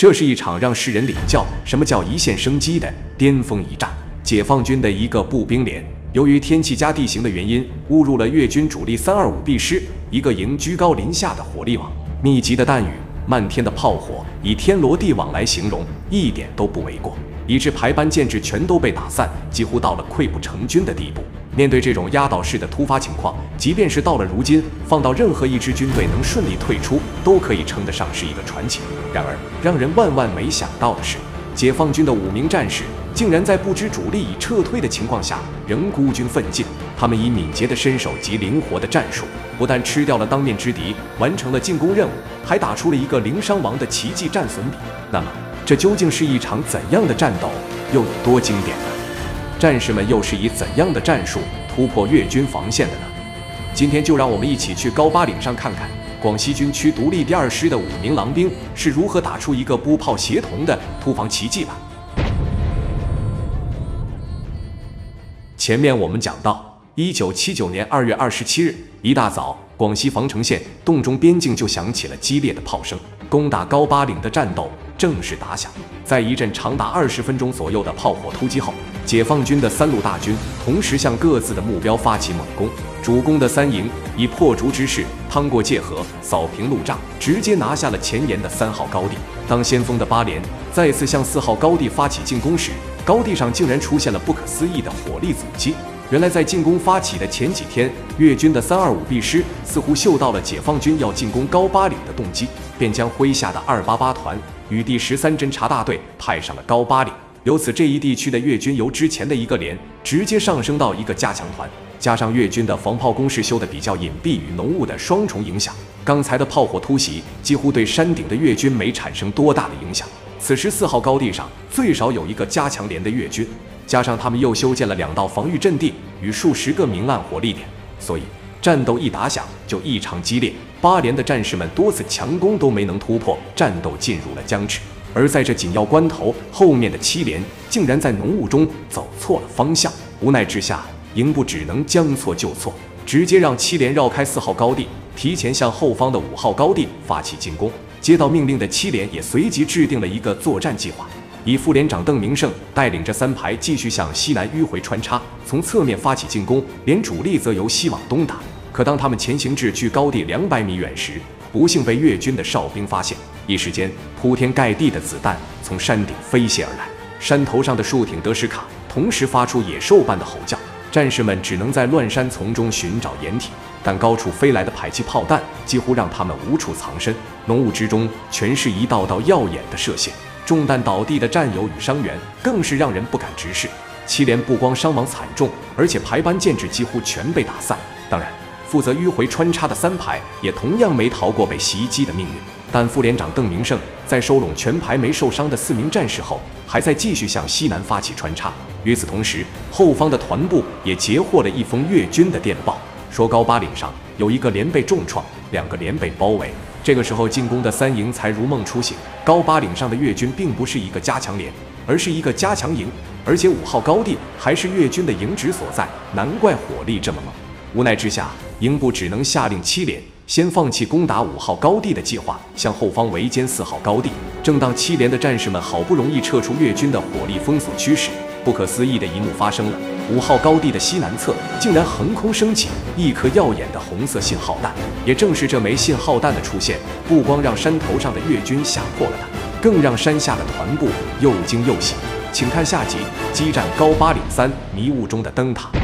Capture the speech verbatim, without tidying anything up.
这是一场让世人领教什么叫一线生机的巅峰一战。解放军的一个步兵连，由于天气加地形的原因，误入了越军主力三二五 B 师一个营居高临下的火力网。密集的弹雨、漫天的炮火，以天罗地网来形容，一点都不为过。以致排班建制全都被打散，几乎到了溃不成军的地步。面对这种压倒式的突发情况，即便是到了如今，放到任何一支军队能顺利退出，都可以称得上是一个传奇。然而，让人万万没想到的是，解放军的五名战士竟然在不知主力已撤退的情况下，仍孤军奋进。他们以敏捷的身手及灵活的战术，不但吃掉了当面之敌，完成了进攻任务，还打出了一个零伤亡的奇迹战损比。那么，这究竟是一场怎样的战斗，又有多经典呢？战士们又是以怎样的战术突破越军防线的呢？今天就让我们一起去高巴岭上看看广西军区独立第二师的五名狼兵是如何打出一个步炮协同的突防奇迹吧。前面我们讲到，一九七九年二月二十七日一大早，广西防城县洞中边境就响起了激烈的炮声，攻打高巴岭的战斗正式打响。在一阵长达二十分钟左右的炮火突击后，解放军的三路大军同时向各自的目标发起猛攻。主攻的三营以破竹之势趟过界河，扫平路障，直接拿下了前沿的三号高地。当先锋的八连再次向四号高地发起进攻时，高地上竟然出现了不可思议的火力阻击。原来在进攻发起的前几天，越军的三二五 B 师似乎嗅到了解放军要进攻高巴岭的动机，便将麾下的二八八团与第十三侦察大队派上了高巴岭。由此，这一地区的越军由之前的一个连直接上升到一个加强团，加上越军的防炮工事修得比较隐蔽与浓雾的双重影响，刚才的炮火突袭几乎对山顶的越军没产生多大的影响。此时四号高地上最少有一个加强连的越军，加上他们又修建了两道防御阵地与数十个明暗火力点，所以战斗一打响就异常激烈。八连的战士们多次强攻都没能突破，战斗进入了僵持。而在这紧要关头，后面的七连竟然在浓雾中走错了方向，无奈之下，营部只能将错就错，直接让七连绕开四号高地，提前向后方的五号高地发起进攻。接到命令的七连也随即制定了一个作战计划，以副连长邓明胜带领着三排继续向西南迂回穿插，从侧面发起进攻，连主力则由西往东打。可当他们前行至距高地两百米远时，不幸被越军的哨兵发现，一时间铺天盖地的子弹从山顶飞泻而来，山头上的竖挺德什卡同时发出野兽般的吼叫，战士们只能在乱山丛中寻找掩体，但高处飞来的迫击炮弹几乎让他们无处藏身，浓雾之中全是一道道耀眼的射线，中弹倒地的战友与伤员更是让人不敢直视。七连不光伤亡惨重，而且排班建制几乎全被打散。当然，负责迂回穿插的三排也同样没逃过被袭击的命运。但副连长邓明胜在收拢全排没受伤的四名战士后，还在继续向西南发起穿插。与此同时，后方的团部也截获了一封越军的电报，说高巴岭上有一个连被重创，两个连被包围。这个时候进攻的三营才如梦初醒，高巴岭上的越军并不是一个加强连，而是一个加强营，而且五号高地还是越军的营址所在，难怪火力这么猛。无奈之下，营部只能下令七连先放弃攻打五号高地的计划，向后方围歼四号高地。正当七连的战士们好不容易撤出越军的火力封锁区时，不可思议的一幕发生了：五号高地的西南侧竟然横空升起一颗耀眼的红色信号弹。也正是这枚信号弹的出现，不光让山头上的越军吓破了胆，更让山下的团部又惊又喜。请看下集：激战高巴岭三，迷雾中的灯塔。